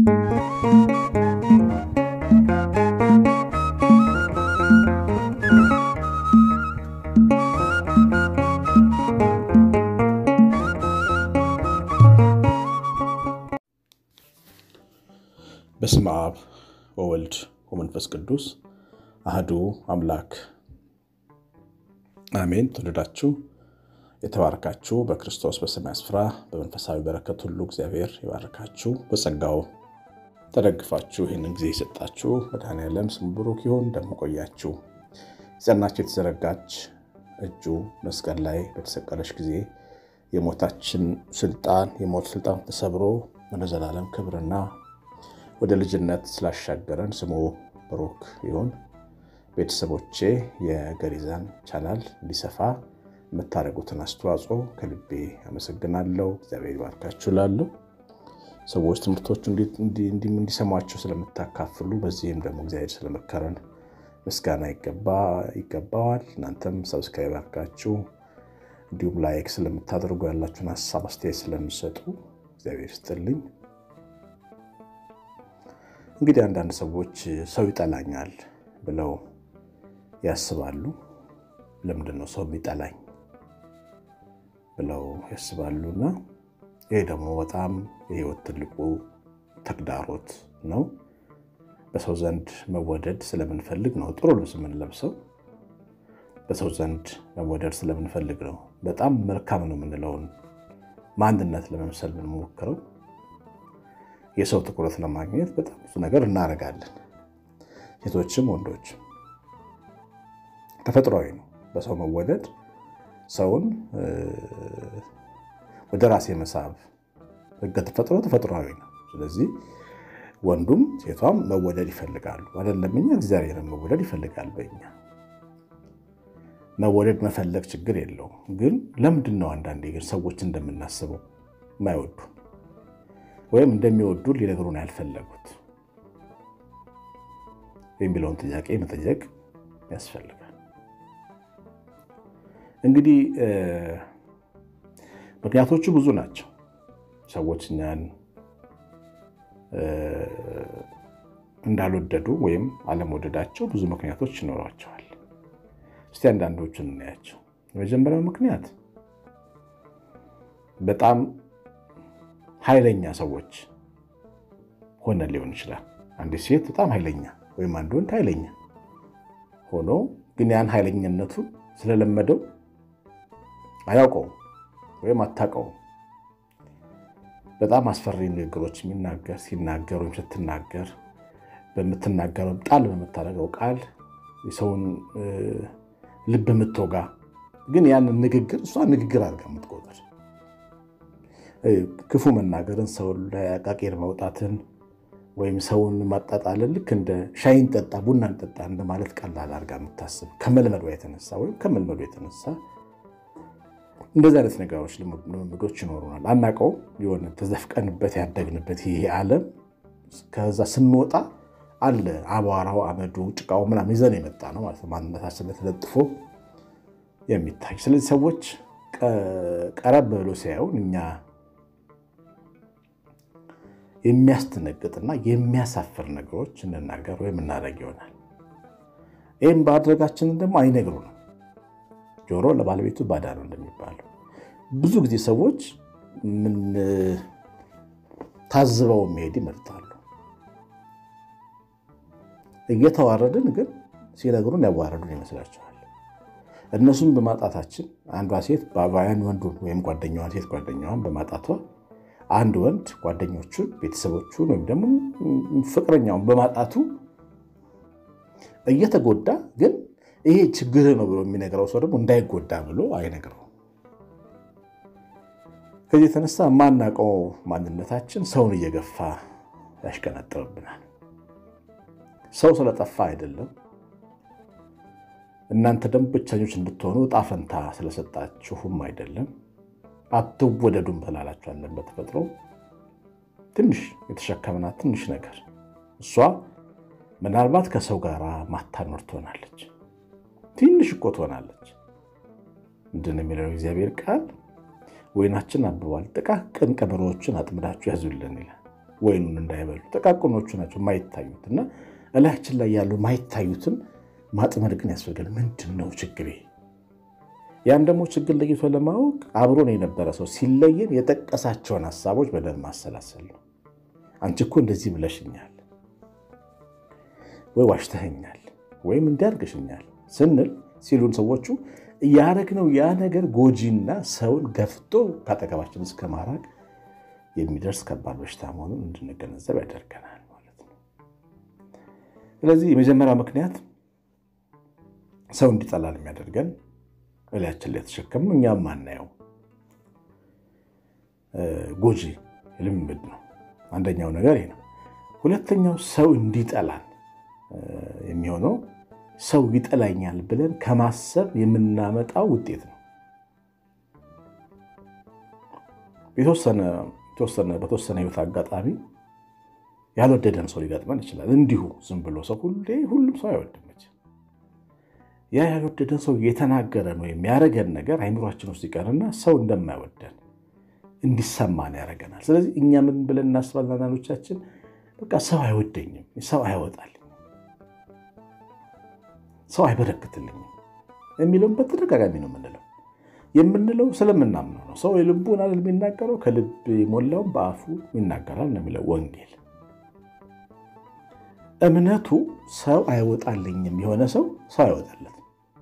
በስመ አብ ወወልድ ወመንፈስ ቅዱስ አሐዱ አምላክ አሜን። ተወደዳችሁ የተባረካችሁ በክርስቶስ በሰማይ ስፍራ በመንፈሳዊ በረከት ሁሉ እግዚአብሔር ይባርካችሁ። በጸጋው ተደግፋችሁ ይህንን ጊዜ የሰጣችሁ መድኃኔዓለም ስሙ ብሩክ ይሁን። እንደምቆያችሁ ጸናችሁ የተዘረጋች እጁ መስቀል ላይ በተሰቀለች ጊዜ የሞት ስልጣን ተሰብሮ ወደ ዘላለም ክብርና ወደ ልጅነት ስላሻገረን ስሙ ብሩክ ይሁን። ቤተሰቦቼ የገሪዛን ቻናል እንዲሰፋ የምታደርጉትን አስተዋጽኦ ከልቤ አመሰግናለሁ። እግዚአብሔር ይባርካችሁ ላሉ ሰዎች ትምህርቶቹ እንዲሰማቸው ስለምታካፍሉ በዚህም ደግሞ እግዚአብሔር ስለመከረን ምስጋና ይገባዋል። እናንተም ሰብስክራይብ አድርጋችሁ እንዲሁም ላይክ ስለምታደርጉ ያላችሁን ሐሳብ አስተያየት ስለምትሰጡ እግዚአብሔር ይስጥልኝ። እንግዲህ አንዳንድ ሰዎች ሰው ይጠላኛል ብለው ያስባሉ። ለምንድነው ሰው የሚጠላኝ ብለው ያስባሉና ይሄ ደግሞ በጣም የህይወት ትልቁ ተግዳሮት ነው። በሰው ዘንድ መወደድ ስለምንፈልግ ነው ጥሩ ልብስ የምንለብሰው። በሰው ዘንድ መወደድ ስለምንፈልግ ነው በጣም መልካም ነው የምንለውን ማንነት ለመምሰል የምንሞክረው። የሰው ትኩረት ለማግኘት በጣም ብዙ ነገር እናደርጋለን። ሴቶችም ወንዶችም ተፈጥሯዊ ነው በሰው መወደድ ሰውን ወደ ራስ የመሳብ ህገ ተፈጥሯዊ ነው። ስለዚህ ወንዱም ሴቷም መወደድ ይፈልጋሉ አይደለም? እኛ እግዚአብሔርን መወደድ ይፈልጋል። በእኛ መወደድ መፈለግ ችግር የለውም። ግን ለምንድነው አንዳንዴ ግን ሰዎች እንደምናስበው ማይወዱ ወይም እንደሚወዱ ሊነግሩን ያልፈለጉት የሚለውን ጥያቄ መጠየቅ ያስፈልጋል። እንግዲህ ምክንያቶቹ ብዙ ናቸው። ሰዎች እኛን እንዳልወደዱ ወይም አለመወደዳቸው ብዙ ምክንያቶች ይኖራቸዋል። እስቲ አንዳንዶቹን እናያቸው። የመጀመሪያው ምክንያት በጣም ኃይለኛ ሰዎች ሆነ ሊሆን ይችላል። አንድ ሴት በጣም ኃይለኛ ወይም አንድ ወንድ ኃይለኛ ሆኖ ግን ያን ኃይለኛነቱ ስለለመደው አያውቀው ወይም አታውቀው በጣም አስፈሪ ንግግሮች ሲናገር ወይም ስትናገር በመተናገረው ቃል በመታረገው ቃል የሰውን ልብ የምትወጋ ግን ያን ንግግር እሷ ንግግር አድርጋ የምትቆጥር ክፉ መናገርን ሰው ላይ አቃቂር መውጣትን ወይም ሰውን ማጣጣልን ልክ እንደ ሻይን ጠጣ ቡናን ጠጣ እንደማለት ቀላል አድርጋ የምታስብ ከመልመዷ የተነሳ እንደዛ አይነት ነገሮች ልምዶች ይኖሩናል። አናውቀው የሆነ ተዘፍቀንበት ያደግንበት ይሄ ዓለም ከዛ ስንወጣ አለ አቧራው አመዱ ጭቃው ምናምን ይዘን የመጣ ነው ማለት ነው። ማንነታችን ላይ ተለጥፎ የሚታይ። ስለዚህ ሰዎች ቀረብ ብለው ሲያዩን እኛ የሚያስተነግጥና የሚያሳፍር ነገሮች እንናገር ወይም እናደርግ ይሆናል። ይሄን ባድረጋችን ደግሞ አይነግሩንም። ጆሮ ለባለቤቱ ባዳ ነው እንደሚባለው ብዙ ጊዜ ሰዎች ምን ታዝበው መሄድ ይመርጣሉ። እየተዋረድን ግን ሲነግሩን ያዋረዱን ይመስላቸዋል። እነሱም በማጣታችን አንዷ ሴት ባባያን ወንዱን ወይም ጓደኛዋን ሴት ጓደኛዋን በማጣቷ አንድ ወንድ ጓደኞቹን ቤተሰቦቹን ወይም ደግሞ ፍቅረኛውን በማጣቱ እየተጎዳ ግን ይሄ ችግር ነው ብሎ የሚነግረው ሰው ደግሞ እንዳይጎዳ ብሎ አይነግረው። ከዚህ የተነሳ ማናውቀው ማንነታችን ሰውን እየገፋ ያሽከነጥርብናል። ሰው ስለጠፋ አይደለም። እናንተ ደግሞ ብቻኞች እንድትሆኑ ጣፈንታ ስለሰጣችሁም አይደለም። አትወደዱም ተላላችሁ አለን በተፈጥሮ ትንሽ የተሸከመናት ትንሽ ነገር እሷ ምናልባት ከሰው ጋር ማታኖር ትሆናለች። ትንሽ እኮ ትሆናለች። ምንድነው የሚለው እግዚአብሔር ቃል? ወይናችን አብቧል ጥቃቅን ቀበሮችን አጥምዳችሁ ያዙልን ይላል። ወይኑን እንዳይበሉ ተቃቁኖቹ ናቸው ማይታዩትና እላችን ላይ ያሉ ማይታዩትን ማጥመድ ግን ያስፈልጋል። ምንድነው ችግሬ? ያን ደግሞ ችግር ለይቶ ለማወቅ አብሮን የነበረ ሰው ሲለየን የጠቀሳቸውን ሐሳቦች በደንብ ማሰላሰል ነው። አንቺ እኮ እንደዚህ ብለሽኛል ወይ ዋሽተኸኛል ወይም እንዲያርግሽኛል ስንል ሲሉን ሰዎቹ ያረግነው ያ ነገር ጎጂና ሰውን ገፍቶ ካጠገባችን እስከ ማራቅ የሚደርስ ከባድ በሽታ መሆኑን እንድንገነዘብ ያደርገናል ማለት ነው። ስለዚህ የመጀመሪያው ምክንያት ሰው እንዲጠላን የሚያደርገን እላችን ላይ ተሸከመው እኛም ማናየው ጎጂ ልምምድ ነው። አንደኛው ነገር ይሄ ነው። ሁለተኛው ሰው እንዲጠላን የሚሆነው ሰው ይጠላኛል ብለን ከማሰብ የምናመጣው ውጤት ነው። በተወሰነ ህይወት አጋጣሚ ያልወደደን ሰው ሊገጥመን ይችላል። እንዲሁ ዝም ብሎ ሰው ሁሉም ሰው አይወድም። ያ ያልወደደን ሰው የተናገረን ወይም ያረገን ነገር አይምሮአችን ውስጥ ይቀርና ሰው እንደማይወደን እንዲሰማን ያረጋናል። ስለዚህ እኛ ምን ብለን እናስባለን? አንዳንዶቻችን በቃ ሰው አይወደኝም፣ ሰው አይወጣልኝም፣ ሰው አይበረክትልኝም የሚለውን በተደጋጋሚ ነው የምንለው ስለምናምነው ነው። ሰው የልቡን አይደል የሚናገረው፣ ከልብ የሞላውን በአፉ ይናገራል ነው የሚለው ወንጌል። እምነቱ ሰው አይወጣልኝም የሆነ ሰው አይወጣለት።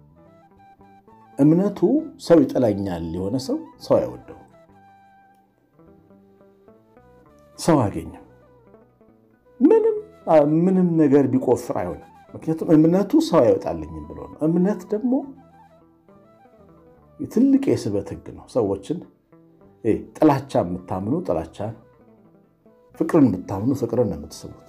እምነቱ ሰው ይጠላኛል የሆነ ሰው አይወደው፣ ሰው አገኘም ምንም ነገር ቢቆፍር አይሆንም። ምክንያቱም እምነቱ ሰው አይወጣልኝም ብሎ ነው። እምነት ደግሞ ትልቅ የስበት ህግ ነው። ሰዎችን ጥላቻ የምታምኑ ጥላቻ፣ ፍቅርን የምታምኑ ፍቅርን የምትስቡት።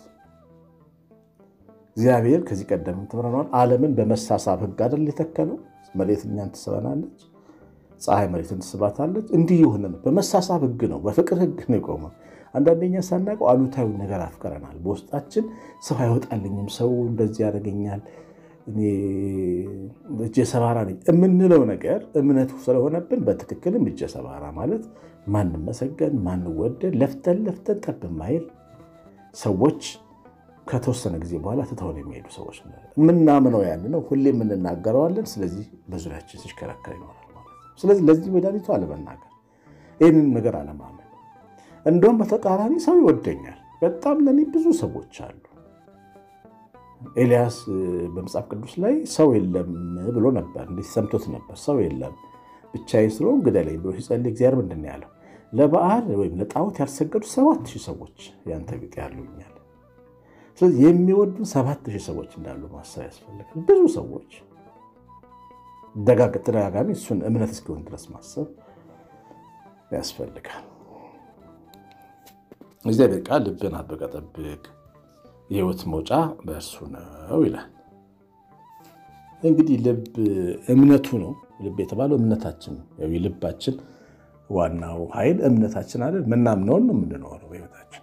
እግዚአብሔር ከዚህ ቀደም ተመረናል። ዓለምን በመሳሳብ ህግ አይደል የተከለው? መሬት እኛን ትስበናለች፣ ፀሐይ መሬትን ትስባታለች። እንዲህ ይሁን በመሳሳብ ህግ ነው፣ በፍቅር ህግ ነው የቆመው። አንዳንደኛ ሳናቀው አሉታዊ ነገር አፍቀረናል። በውስጣችን ሰው አይወጣልኝም፣ ሰው እንደዚህ ያደርገኛል፣ እኔ እጄ ሰባራ ነኝ የምንለው ነገር እምነቱ ስለሆነብን በትክክልም እጄ ሰባራ ማለት ማንም መሰገን ማንወደድ ለፍተን ጠብ ማይል ሰዎች ከተወሰነ ጊዜ በኋላ ተተውን የሚሄዱ ሰዎች ማለት ምናምነው ያን ነው፣ ሁሌም እንናገረዋለን። ስለዚህ በዙሪያችን ሲሽከረከር ይኖራል ማለት ነው። ስለዚህ ለዚህ መድኃኒቱ አለመናገር፣ ይህንን ነገር አለማመን። እንደውም በተቃራኒ ሰው ይወደኛል በጣም ለኔ ብዙ ሰዎች አሉ። ኤልያስ በመጽሐፍ ቅዱስ ላይ ሰው የለም ብሎ ነበር፣ እንዴ ሰምቶት ነበር። ሰው የለም ብቻዬን ስለሆንኩ ግደለኝ ብሎ ሲጸልይ እግዚአብሔር ምንድን ነው ያለው? ለበዓል ወይም ለጣዖት ያልሰገዱ 7000 ሰዎች ያንተ ቢጤ ያሉኛል። ስለዚህ የሚወዱ 7000 ሰዎች እንዳሉ ማሰብ ያስፈልጋል። ብዙ ሰዎች ተደጋጋሚ እሱን እምነት እስኪሆን ድረስ ማሰብ ያስፈልጋል። እግዚአብሔር ቃል ልብን አጥብቀህ ጠብቅ የህይወት መውጫ በእርሱ ነው ይላል። እንግዲህ ልብ እምነቱ ነው። ልብ የተባለው እምነታችን ነው። የልባችን ዋናው ኃይል እምነታችን አይደል? ምናምነውን ነው የምንኖረው በህይወታችን።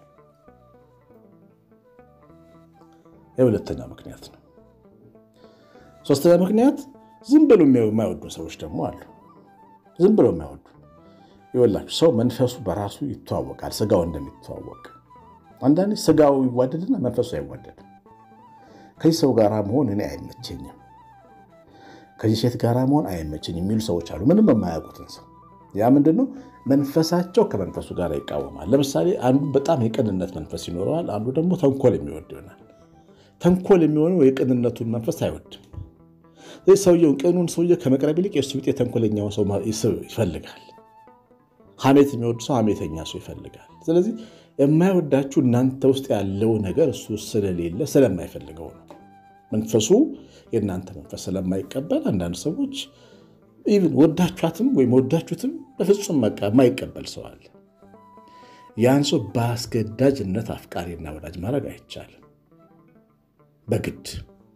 የሁለተኛ ምክንያት ነው። ሶስተኛ ምክንያት ዝም ብሎ የማይወዱ ሰዎች ደግሞ አሉ። ዝም ብሎ የማይወዱ ይወላችሁ ሰው መንፈሱ በራሱ ይተዋወቃል፣ ስጋው እንደሚተዋወቅ። አንዳንዴ ስጋው ይዋደድና መንፈሱ አይዋደድም። ከዚህ ሰው ጋር መሆን እኔ አይመቸኝም፣ ከዚህ ሴት ጋር መሆን አይመቸኝም የሚሉ ሰዎች አሉ፣ ምንም የማያውቁትን ሰው። ያ ምንድነው? መንፈሳቸው ከመንፈሱ ጋር ይቃወማል። ለምሳሌ አንዱ በጣም የቅንነት መንፈስ ይኖረዋል፣ አንዱ ደግሞ ተንኮል የሚወድ ይሆናል። ተንኮል የሚሆነው የቅንነቱን መንፈስ አይወድም። ስለዚህ ሰውየውን ቅኑን ሰውየ ከመቅረብ ይልቅ የሱ ቢጤ ተንኮለኛው ሰው ይፈልጋል። ሐሜት የሚወድ ሰው ሐሜተኛ ሰው ይፈልጋል። ስለዚህ የማይወዳችሁ እናንተ ውስጥ ያለው ነገር እሱ ስለሌለ ስለማይፈልገው ነው። መንፈሱ የእናንተ መንፈስ ስለማይቀበል አንዳንድ ሰዎች ኢቭን ወዳችኋትም ወይም ወዳችሁትም በፍጹም የማይቀበል ሰው አለ። ያን ሰው በአስገዳጅነት አፍቃሪና ወዳጅ ማድረግ አይቻልም በግድ።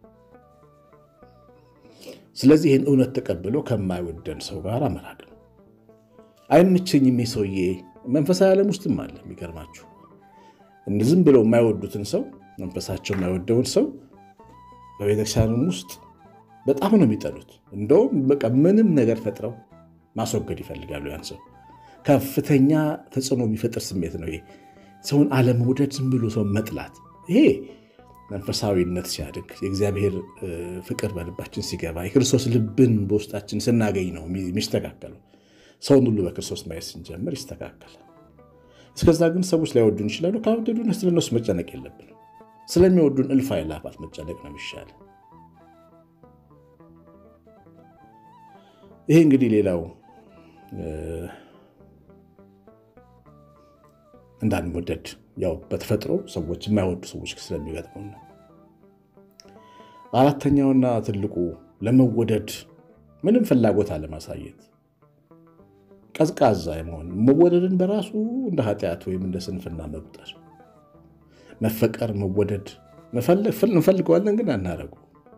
ስለዚህ ይህን እውነት ተቀብሎ ከማይወደን ሰው ጋር መራቅ ነው። አይመቸኝም ሰውዬ መንፈሳዊ ዓለም ውስጥም አለ። የሚገርማችሁ ዝም ብለው የማይወዱትን ሰው መንፈሳቸው የማይወደውን ሰው በቤተክርስቲያንም ውስጥ በጣም ነው የሚጠሉት። እንደውም በቃ ምንም ነገር ፈጥረው ማስወገድ ይፈልጋሉ። ያን ሰው ከፍተኛ ተጽዕኖ የሚፈጥር ስሜት ነው ይሄ። ሰውን አለመውደድ ዝም ብሎ ሰው መጥላት ይሄ መንፈሳዊነት ሲያድግ የእግዚአብሔር ፍቅር በልባችን ሲገባ የክርስቶስ ልብን በውስጣችን ስናገኝ ነው የሚስተካከለው ሰውን ሁሉ በክርስቶስ ማየት ስንጀምር ይስተካከላል እስከዛ ግን ሰዎች ላይወዱን ይችላሉ ካወደዱን ስለነሱ መጨነቅ የለብንም ስለሚወዱን እልፍ አእላፋት መጨነቅ ነው የሚሻለው ይሄ እንግዲህ ሌላው እንዳንወደድ ያው በተፈጥሮ ሰዎች የማይወዱ ሰዎች ስለሚገጥሙ ነው አራተኛውና ትልቁ ለመወደድ ምንም ፍላጎት አለማሳየት ቀዝቃዛ የመሆን መወደድን በራሱ እንደ ኃጢአት ወይም እንደ ስንፍና መቁጠር መፈቀር መወደድ እንፈልገዋለን ግን አናረጉ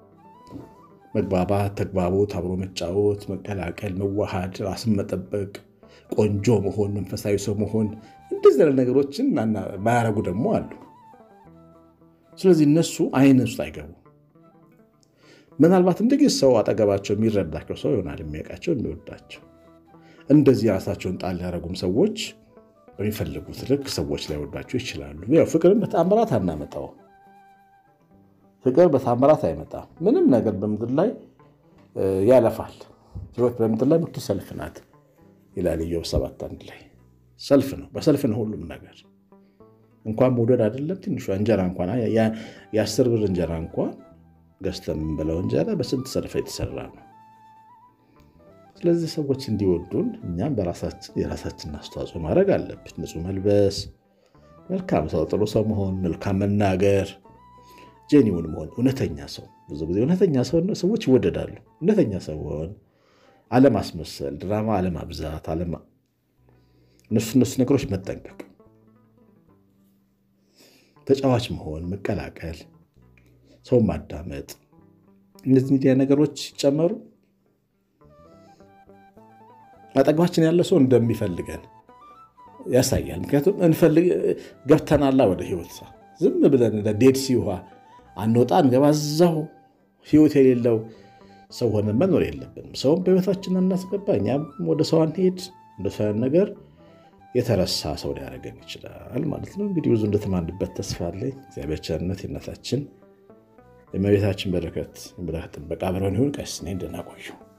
መግባባት ተግባቦት አብሮ መጫወት መቀላቀል መዋሃድ ራስን መጠበቅ ቆንጆ መሆን መንፈሳዊ ሰው መሆን እንደዚህ አይነት ነገሮችን ማያረጉ ደግሞ አሉ ስለዚህ እነሱ አይን ውስጥ አይገቡ ምናልባት እንደዚህ ሰው አጠገባቸው የሚረዳቸው ሰው ይሆናል የሚያውቃቸው የሚወዳቸው እንደዚህ ራሳቸውን ጣል ያረጉም ሰዎች በሚፈልጉት ልክ ሰዎች ላይ ወዳቸው ይችላሉ ያው ፍቅርን በተአምራት አናመጣው ፍቅር በተአምራት አይመጣም ምንም ነገር በምድር ላይ ያለፋል ህይወት በምድር ላይ ምርቱ ሰልፍ ናት ይላል ኢዮብ 7:1 ላይ ሰልፍ ነው በሰልፍ ነው ሁሉም ነገር እንኳን መውደድ አይደለም ትንሹ እንጀራ እንኳን የ10 ብር እንጀራ እንኳን ገዝተን በለው እንጀራ በስንት ሰልፍ የተሰራ ነው ስለዚህ ሰዎች እንዲወዱን እኛም የራሳችንን አስተዋጽኦ ማድረግ አለብን ንጹህ መልበስ መልካም ሰው ጥሩ ሰው መሆን መልካም መናገር ጄኒውን መሆን እውነተኛ ሰው ብዙ ጊዜ እውነተኛ ሰዎች ይወደዳሉ እውነተኛ ሰው ሆን አለማስመሰል ድራማ አለማብዛት እነሱ ነገሮች መጠንቀቅ ተጫዋች መሆን መቀላቀል ሰው ማዳመጥ እነዚህ ነገሮች ሲጨመሩ አጠገባችን ያለ ሰው እንደሚፈልገን ያሳያል ምክንያቱም ገብተናል ወደ ህይወት ዝም ብለን እንደ ዴድ ሲ ውሃ አንወጣን ገባዛው ህይወት የሌለው ሰው ሆነን መኖር የለብንም ሰው በህይወታችን እናስገባ እኛም ወደ ሰው አንሄድ እንደሰው ነገር የተረሳ ሰው ሊያደርገን ይችላል ማለት ነው እንግዲህ ብዙ እንደተማንበት ተስፋ አለኝ እግዚአብሔር ቸርነት የእናታችን የእመቤታችን በረከት ጥበቃ አብሮን ይሁን ቀሲስ ነኝ ደህና ቆዩ